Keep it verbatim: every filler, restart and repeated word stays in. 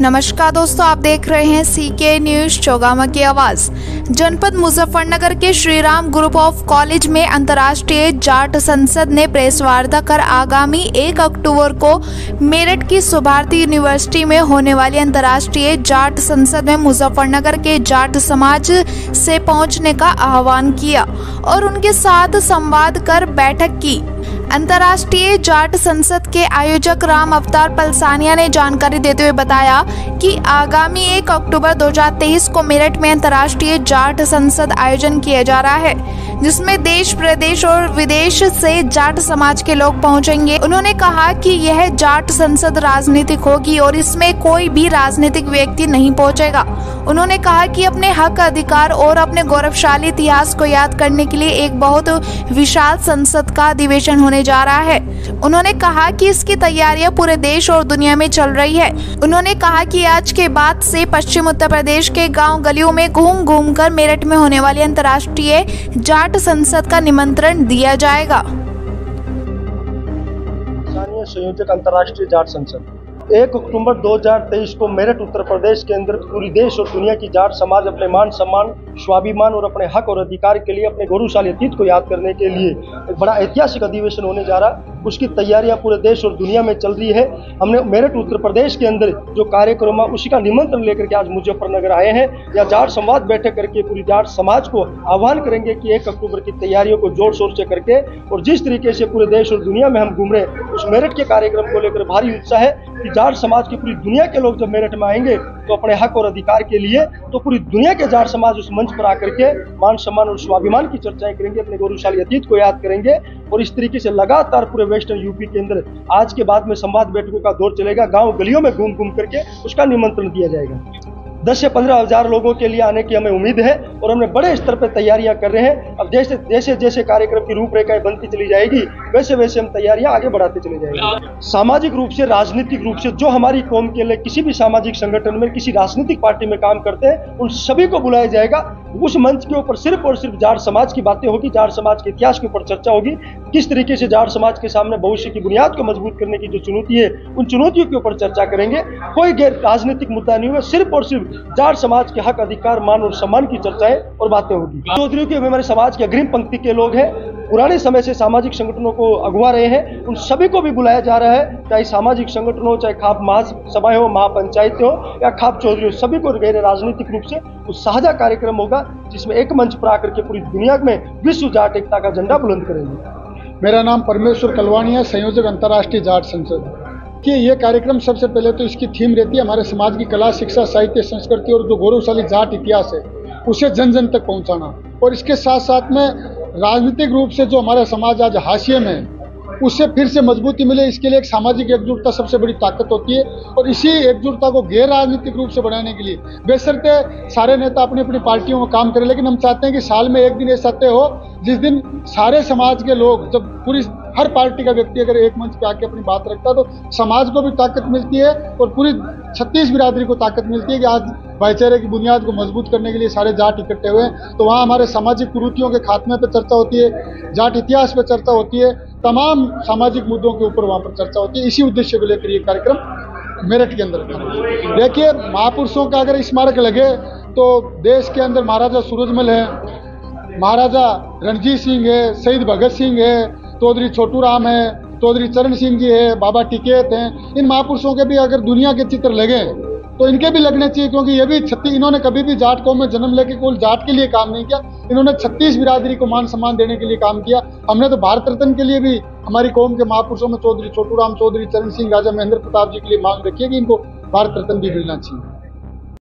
नमस्कार दोस्तों, आप देख रहे हैं सीके न्यूज चौगामा की आवाज। जनपद मुजफ्फरनगर के श्रीराम ग्रुप ऑफ कॉलेज में अंतर्राष्ट्रीय जाट संसद ने प्रेस वार्ता कर आगामी एक अक्टूबर को मेरठ की सुभारती यूनिवर्सिटी में होने वाली अंतर्राष्ट्रीय जाट संसद में मुजफ्फरनगर के जाट समाज से पहुंचने का आह्वान किया और उनके साथ संवाद कर बैठक की। अंतर्राष्ट्रीय जाट संसद के आयोजक राम अवतार पलसानिया ने जानकारी देते हुए बताया कि आगामी एक अक्टूबर दो हज़ार तेईस को मेरठ में अंतर्राष्ट्रीय जाट संसद आयोजन किया जा रहा है, जिसमें देश प्रदेश और विदेश से जाट समाज के लोग पहुंचेंगे। उन्होंने कहा कि यह जाट संसद राजनीतिक होगी और इसमें कोई भी राजनीतिक व्यक्ति नहीं पहुंचेगा। उन्होंने कहा कि अपने हक, अधिकार और अपने गौरवशाली इतिहास को याद करने के लिए एक बहुत विशाल संसद का अधिवेशन होने जा रहा है। उन्होंने कहा कि इसकी तैयारियां पूरे देश और दुनिया में चल रही है। उन्होंने कहा कि आज के बाद से पश्चिम उत्तर प्रदेश के गांव गलियों में घूम घूम कर मेरठ में होने वाली अंतर्राष्ट्रीय जाट संसद का निमंत्रण दिया जाएगा। संयोजक अंतर्राष्ट्रीय जाट संसद एक अक्टूबर दो हज़ार तेईस को मेरठ उत्तर प्रदेश के अंदर पूरी देश और दुनिया की जाट समाज अपने मान सम्मान, स्वाभिमान और अपने हक और अधिकार के लिए, अपने गौरवशाली अतीत को याद करने के लिए एक बड़ा ऐतिहासिक अधिवेशन होने जा रहा। उसकी तैयारियां पूरे देश और दुनिया में चल रही है। हमने मेरठ उत्तर प्रदेश के अंदर जो कार्यक्रम है उसी का निमंत्रण लेकर के आज मुजफ्फरनगर आए हैं। या जाट संवाद बैठक करके पूरी जाट समाज को आह्वान करेंगे कि एक अक्टूबर की तैयारियों को जोर शोर से करके, और जिस तरीके से पूरे देश और दुनिया में हम घूम रहे हैं उस मेरठ के कार्यक्रम को लेकर भारी उत्साह है कि जाट समाज की पूरी दुनिया के लोग जब मेरठ में आएंगे तो अपने हक और अधिकार के लिए, तो पूरी दुनिया के जाट समाज उस मंच पर आकर के मान सम्मान और स्वाभिमान की चर्चाएं करेंगे, अपने गौरवशाली अतीत को याद करेंगे। और इस तरीके से लगातार पूरे वेस्टर्न यूपी के अंदर आज के बाद में संवाद बैठकों का दौर चलेगा। गांव गलियों में घूम घूम करके उसका निमंत्रण दिया जाएगा। दस से पंद्रह हजार लोगों के लिए आने की हमें उम्मीद है और हमने बड़े स्तर पर तैयारियां कर रहे हैं। अब जैसे जैसे जैसे कार्यक्रम की रूपरेखाएं बनती चली जाएगी वैसे वैसे हम तैयारियां आगे बढ़ाते चले जाएंगे। सामाजिक रूप से, राजनीतिक रूप से जो हमारी कौम के लिए किसी भी सामाजिक संगठन में, किसी राजनीतिक पार्टी में काम करते हैं उन सभी को बुलाया जाएगा। उस मंच के ऊपर सिर्फ और सिर्फ जाट समाज की बातें होगी, जाट समाज के इतिहास के ऊपर चर्चा होगी। किस तरीके से जाट समाज के सामने भविष्य की बुनियाद को मजबूत करने की जो चुनौती है उन चुनौतियों के ऊपर चर्चा करेंगे। कोई गैर राजनीतिक मुद्दा नहीं होगा, सिर्फ और सिर्फ जाट समाज के हक, अधिकार, मान और सम्मान की चर्चाएं और बातें होगी। चौधरी के हमारे समाज की अग्रिम पंक्ति के लोग हैं, पुराने समय से सामाजिक संगठनों को अगवा रहे हैं, उन सभी को भी बुलाया जा रहा है। चाहे सामाजिक संगठन हो, चाहे खाप महासभाएं हो, महापंचायत हो या खाप चौधरी हो, सभी को गैर राजनीतिक रूप से उस साझा कार्यक्रम होगा जिसमें एक मंच पर आकर के पूरी दुनिया में विश्व जाट एकता का झंडा बुलंद करेंगे। मेरा नाम परमेश्वर कलवाणी है, संयोजक अंतर्राष्ट्रीय जाट संसद। कि ये कार्यक्रम सबसे पहले तो इसकी थीम रहती है हमारे समाज की कला, शिक्षा, साहित्य, संस्कृति और जो गौरवशाली जाट इतिहास है उसे जन जन तक पहुंचाना। और इसके साथ साथ में राजनीतिक रूप से जो हमारा समाज आज हाशिए में है उससे फिर से मजबूती मिले, इसके लिए एक सामाजिक एकजुटता सबसे बड़ी ताकत होती है। और इसी एकजुटता को गैर राजनीतिक रूप से बढ़ाने के लिए बेशर्ते सारे नेता अपनी अपनी पार्टियों में काम करें, लेकिन हम चाहते हैं कि साल में एक दिन ऐसा तय हो जिस दिन सारे समाज के लोग, जब पूरी हर पार्टी का व्यक्ति अगर एक मंच पे आके अपनी बात रखता है तो समाज को भी ताकत मिलती है और पूरी छत्तीस बिरादरी को ताकत मिलती है कि आज भाईचारे की बुनियाद को मजबूत करने के लिए सारे जाट इकट्ठे हुए हैं। तो वहाँ हमारे सामाजिक कुरीतियों के खात्मे पर चर्चा होती है, जाट इतिहास पर चर्चा होती है, तमाम सामाजिक मुद्दों के ऊपर वहाँ पर चर्चा होती है। इसी उद्देश्य को लेकर ये कार्यक्रम मेरठ के अंदर। देखिए, महापुरुषों का अगर स्मारक लगे तो देश के अंदर महाराजा सूरजमल है, महाराजा रणजीत सिंह है, शहीद भगत सिंह है, चौधरी छोटू राम है, चौधरी चरण सिंह जी है, बाबा टिकैत हैं। इन महापुरुषों के भी अगर दुनिया के चित्र लगे तो इनके भी लगने चाहिए, क्योंकि ये भी छत्तीस इन्होंने कभी भी जाट कौम में जन्म लेके कोई जाट के लिए काम नहीं किया। इन्होंने छत्तीस बिरादरी को मान सम्मान देने के लिए काम किया। हमने तो भारत रत्न के लिए भी हमारी कौम के महापुरुषों में चौधरी छोटू राम, चौधरी चरण सिंह, राजा महेंद्र प्रताप जी के लिए मांग रखी है कि इनको भारत रत्न भी मिलना चाहिए।